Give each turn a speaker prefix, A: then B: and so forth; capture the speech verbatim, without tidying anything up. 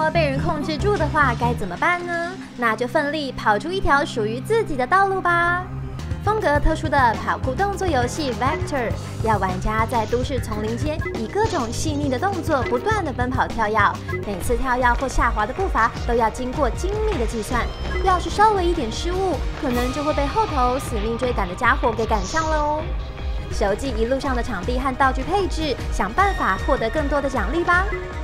A: 果被人控制住的话，该怎么办呢？那就奋力跑出一条属于自己的道路吧。风格特殊的跑酷动作游戏 Vector， 要玩家在都市丛林间以各种细腻的动作不断的奔跑跳跃，每次跳跃或下滑的步伐都要经过精密的计算。要是稍微一点失误，可能就会被后头死命追赶的家伙给赶上了哦。熟记一路上的场地和道具配置，想办法获得更多的奖励吧。